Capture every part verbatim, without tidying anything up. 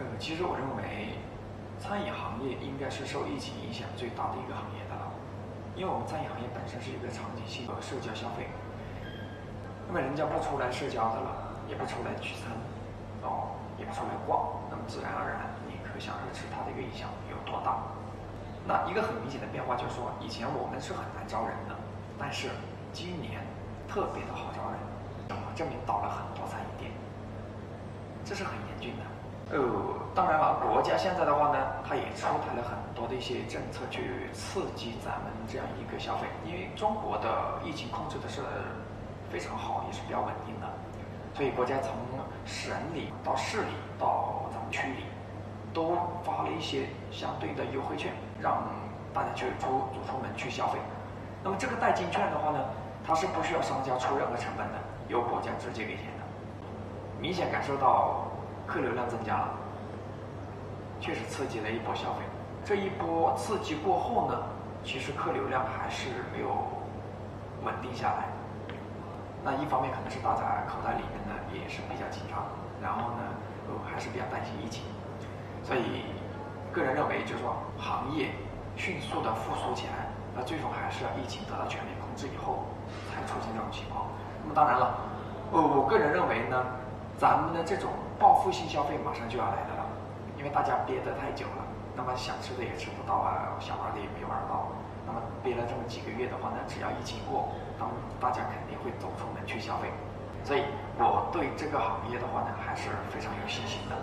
呃，其实我认为，餐饮行业应该是受疫情影响最大的一个行业的了，因为我们餐饮行业本身是一个场景性的社交消费，那么人家不出来社交的了，也不出来聚餐，哦，也不出来逛，那么自然而然，你可想而知它的一个影响有多大。那一个很明显的变化就是说，以前我们是很难招人的，但是今年特别的好招人，证明倒了很多餐饮店，这是很严峻的。呃，当然了，国家现在的话呢，它也出台了很多的一些政策去刺激咱们这样一个消费，因为中国的疫情控制的是非常好，也是比较稳定的，所以国家从省里到市里到咱们区里，都发了一些相对的优惠券，让大家去出走出门去消费。那么这个代金券的话呢，它是不需要商家出任何成本的，由国家直接给钱的，明显感受到客流量增加了，确实刺激了一波消费。这一波刺激过后呢，其实客流量还是没有稳定下来。那一方面可能是大家口袋里面呢也是比较紧张，然后呢，呃，还是比较担心疫情，所以个人认为就是说行业迅速的复苏起来，那最终还是要疫情得到全面控制以后才出现这种情况。那么当然了，呃，我个人认为呢，咱们的这种报复性消费马上就要来的了，因为大家憋得太久了，那么想吃的也吃不到啊，想玩的也没玩到，那么憋了这么几个月的话呢，只要疫情过，那么大家肯定会走出门去消费，所以我对这个行业的话呢，还是非常有信心的。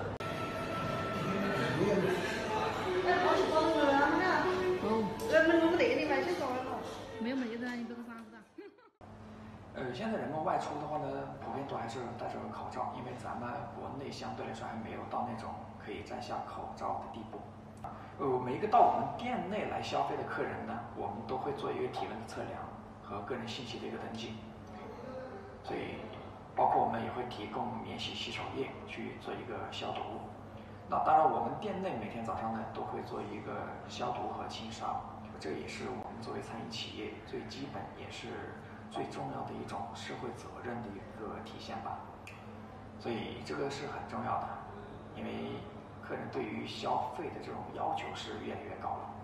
没有没得，你不是啥子的。 呃，现在人们外出的话呢，普遍都还是戴着口罩，因为咱们国内相对来说还没有到那种可以摘下口罩的地步。呃，每一个到我们店内来消费的客人呢，我们都会做一个体温的测量和个人信息的一个登记，所以包括我们也会提供免洗洗手液去做一个消毒。那当然，我们店内每天早上呢都会做一个消毒和清杀，这也是我们作为餐饮企业最基本也是最重要的一种社会责任的一个体现吧。所以这个是很重要的，因为客人对于消费的这种要求是越来越高了。